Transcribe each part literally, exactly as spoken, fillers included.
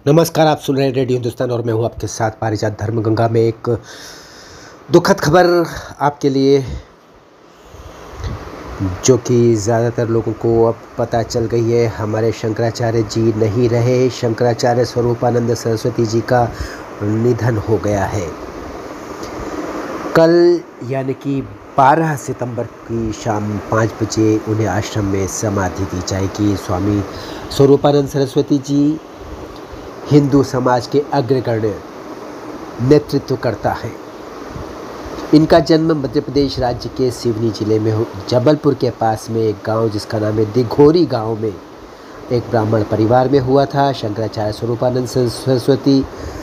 नमस्कार, आप सुन रहे हैं रेडियो हिंदुस्तान और मैं हूं आपके साथ पारिजात धर्मगंगा में। एक दुखद खबर आपके लिए, जो कि ज़्यादातर लोगों को अब पता चल गई है। हमारे शंकराचार्य जी नहीं रहे। शंकराचार्य स्वरूपानंद सरस्वती जी का निधन हो गया है। कल यानी कि बारह सितंबर की शाम पाँच बजे उन्हें आश्रम में समाधि दी जाएगी। स्वामी स्वरूपानंद सरस्वती जी हिंदू समाज के अग्रगण्य नेतृत्व करता है। इनका जन्म मध्य प्रदेश राज्य के सिवनी जिले में जबलपुर के पास में एक गांव जिसका नाम है दिघोरी गांव में एक ब्राह्मण परिवार में हुआ था। शंकराचार्य स्वरूपानंद सरस्वती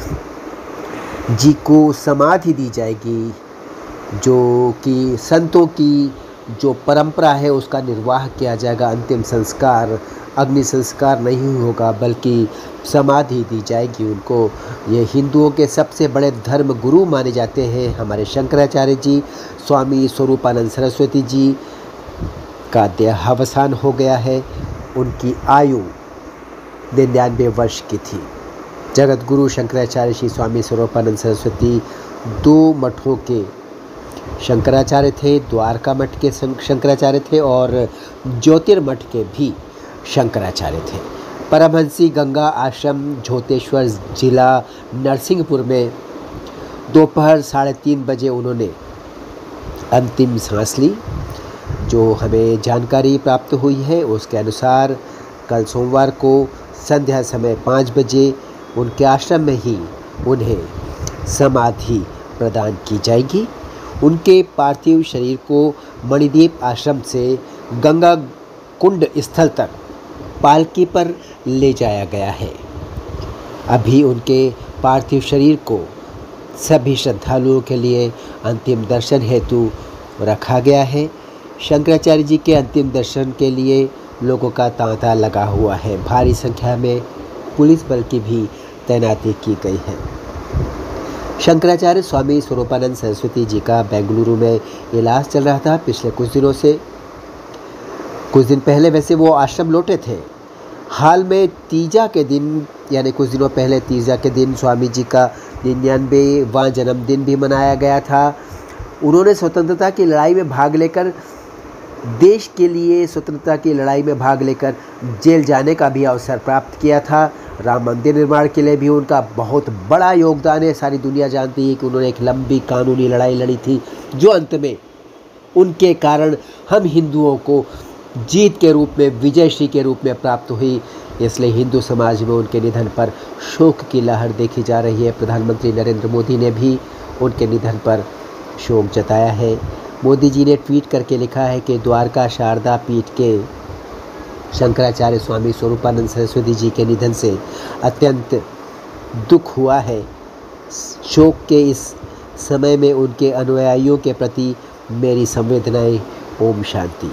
जी को समाधि दी जाएगी, जो कि संतों की जो परंपरा है उसका निर्वाह किया जाएगा। अंतिम संस्कार अग्नि संस्कार नहीं होगा बल्कि समाधि दी जाएगी उनको। ये हिंदुओं के सबसे बड़े धर्म गुरु माने जाते हैं। हमारे शंकराचार्य जी स्वामी स्वरूपानंद सरस्वती जी का देहावसान हो गया है। उनकी आयु निन्यानवे वर्ष की थी। जगत गुरु शंकराचार्य श्री स्वामी स्वरूपानंद सरस्वती दो मठों के शंकराचार्य थे। द्वारका मठ के शंकराचार्य थे और ज्योतिर्मठ के भी शंकराचार्य थे। परमहंसी गंगा आश्रम झोतेश्वर जिला नरसिंहपुर में दोपहर साढ़े तीन बजे उन्होंने अंतिम सांस ली। जो हमें जानकारी प्राप्त हुई है उसके अनुसार कल सोमवार को संध्या समय पाँच बजे उनके आश्रम में ही उन्हें समाधि प्रदान की जाएगी। उनके पार्थिव शरीर को मणिद्वीप आश्रम से गंगा कुंड स्थल तक पालकी पर ले जाया गया है। अभी उनके पार्थिव शरीर को सभी श्रद्धालुओं के लिए अंतिम दर्शन हेतु रखा गया है। शंकराचार्य जी के अंतिम दर्शन के लिए लोगों का तांता लगा हुआ है। भारी संख्या में पुलिस बल की भी तैनाती की गई है। शंकराचार्य स्वामी स्वरूपानंद सरस्वती जी का बेंगलुरु में इलाज चल रहा था पिछले कुछ दिनों से। कुछ दिन पहले वैसे वो आश्रम लौटे थे। हाल में तीजा के दिन यानी कुछ दिनों पहले तीजा के दिन स्वामी जी का निन्यानवेवां जन्मदिन भी मनाया गया था। उन्होंने स्वतंत्रता की लड़ाई में भाग लेकर देश के लिए स्वतंत्रता की लड़ाई में भाग लेकर जेल जाने का भी अवसर प्राप्त किया था। राम मंदिर निर्माण के लिए भी उनका बहुत बड़ा योगदान है। सारी दुनिया जानती है कि उन्होंने एक लंबी कानूनी लड़ाई लड़ी थी, जो अंत में उनके कारण हम हिंदुओं को जीत के रूप में, विजयश्री के रूप में प्राप्त हुई। इसलिए हिंदू समाज में उनके निधन पर शोक की लहर देखी जा रही है। प्रधानमंत्री नरेंद्र मोदी ने भी उनके निधन पर शोक जताया है। मोदी जी ने ट्वीट करके लिखा है कि द्वारका शारदा पीठ के शंकराचार्य स्वामी स्वरूपानंद सरस्वती जी के निधन से अत्यंत दुख हुआ है। शोक के इस समय में उनके अनुयायियों के प्रति मेरी संवेदनाएं। ओम शांति।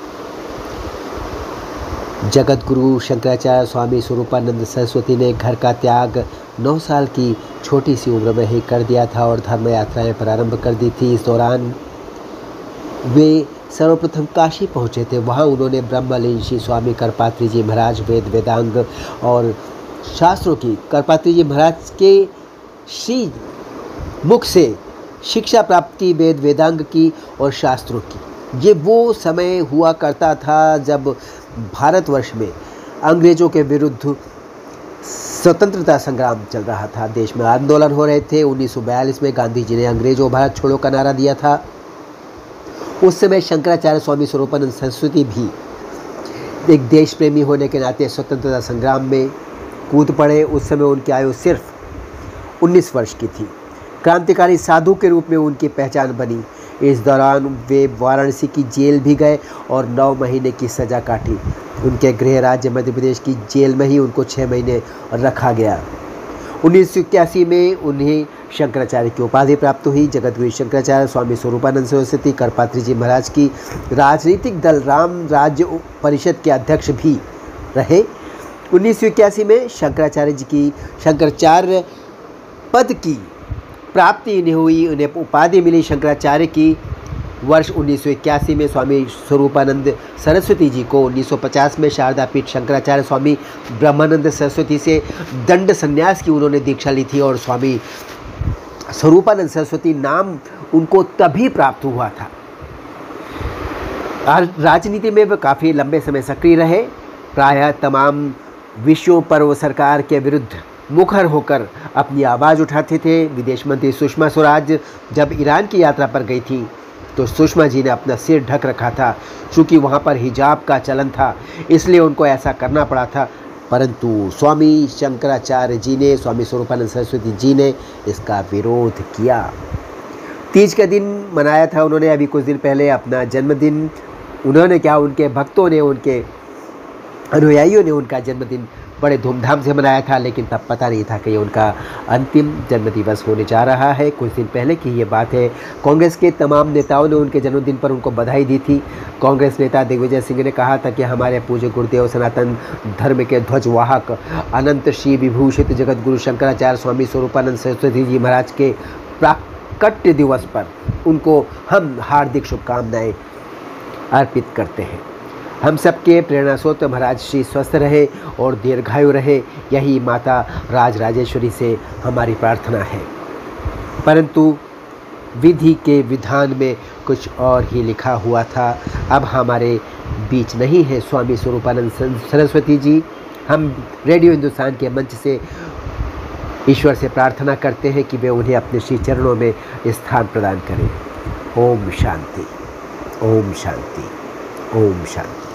जगत गुरु शंकराचार्य स्वामी स्वरूपानंद सरस्वती ने घर का त्याग नौ साल की छोटी सी उम्र में ही कर दिया था और धर्म यात्राएं प्रारंभ कर दी थी। इस दौरान वे सर्वप्रथम काशी पहुँचे थे। वहाँ उन्होंने ब्रह्मलीन श्री स्वामी करपात्री जी महाराज वेद वेदांग और शास्त्रों की करपात्री जी महाराज के श्री मुख से शिक्षा प्राप्त की, वेद वेदांग की और शास्त्रों की। ये वो समय हुआ करता था जब भारतवर्ष में अंग्रेज़ों के विरुद्ध स्वतंत्रता संग्राम चल रहा था। देश में आंदोलन हो रहे थे। उन्नीस सौ बयालीस में गांधी जी ने अंग्रेज़ों भारत छोड़ो का नारा दिया था। उस समय शंकराचार्य स्वामी स्वरूपानंद सरस्वती भी एक देश प्रेमी होने के नाते स्वतंत्रता संग्राम में कूद पड़े। उस समय उनकी आयु सिर्फ उन्नीस वर्ष की थी। क्रांतिकारी साधु के रूप में उनकी पहचान बनी। इस दौरान वे वाराणसी की जेल भी गए और नौ महीने की सज़ा काटी। उनके गृह राज्य मध्य प्रदेश की जेल में ही उनको छः महीने रखा गया। उन्नीस सौ इक्यासी में उन्हें शंकराचार्य की उपाधि प्राप्त हुई। जगत गुरु शंकराचार्य स्वामी स्वरूपानंद सरस्वती करपात्री जी महाराज की राजनीतिक दल राम राज्य परिषद के अध्यक्ष भी रहे। उन्नीस सौ इक्यासी में शंकराचार्य जी की शंकराचार्य पद की प्राप्ति इन्हें हुई। उन्हें उपाधि मिली शंकराचार्य की वर्ष उन्नीस सौ इक्यासी में स्वामी स्वरूपानंद सरस्वती जी को, उन्नीस सौ पचास में शारदा पीठ शंकराचार्य स्वामी ब्रह्मानंद सरस्वती से दंड संन्यास की उन्होंने दीक्षा ली थी और स्वामी स्वरूपानंद सरस्वती नाम उनको तभी प्राप्त हुआ था। राजनीति में वे काफ़ी लंबे समय सक्रिय रहे। प्रायः तमाम विषयों पर वो सरकार के विरुद्ध मुखर होकर अपनी आवाज़ उठाते थे। विदेश मंत्री सुषमा स्वराज जब ईरान की यात्रा पर गई थी तो सुषमा जी ने अपना सिर ढक रखा था, चूँकि वहाँ पर हिजाब का चलन था, इसलिए उनको ऐसा करना पड़ा था। परंतु स्वामी शंकराचार्य जी ने, स्वामी स्वरूपानंद सरस्वती जी ने इसका विरोध किया। तीज का दिन मनाया था उन्होंने अभी कुछ दिन पहले, अपना जन्मदिन। उन्होंने क्या, उनके भक्तों ने, उनके अनुयायियों ने उनका जन्मदिन बड़े धूमधाम से मनाया था, लेकिन तब पता नहीं था कि ये उनका अंतिम जन्मदिवस होने जा रहा है। कुछ दिन पहले की ये बात है। कांग्रेस के तमाम नेताओं ने उनके जन्मदिन पर उनको बधाई दी थी। कांग्रेस नेता दिग्विजय सिंह ने कहा था कि हमारे पूज्य गुरुदेव सनातन धर्म के ध्वजवाहक अनंत श्री विभूषित जगत गुरु शंकराचार्य स्वामी स्वरूपानंद सरस्वती जी महाराज के प्राकट्य दिवस पर उनको हम हार्दिक शुभकामनाएँ अर्पित करते हैं। हम सबके प्रेरणा स्रोत महाराज श्री स्वस्थ रहे और दीर्घायु रहे, यही माता राजराजेश्वरी से हमारी प्रार्थना है। परंतु विधि के विधान में कुछ और ही लिखा हुआ था। अब हमारे बीच नहीं है स्वामी स्वरूपानंद सरस्वती जी। हम रेडियो हिंदुस्तान के मंच से ईश्वर से प्रार्थना करते हैं कि वे उन्हें अपने श्री चरणों में स्थान प्रदान करें। ओम शांति, ओम शांति, ओम शांति।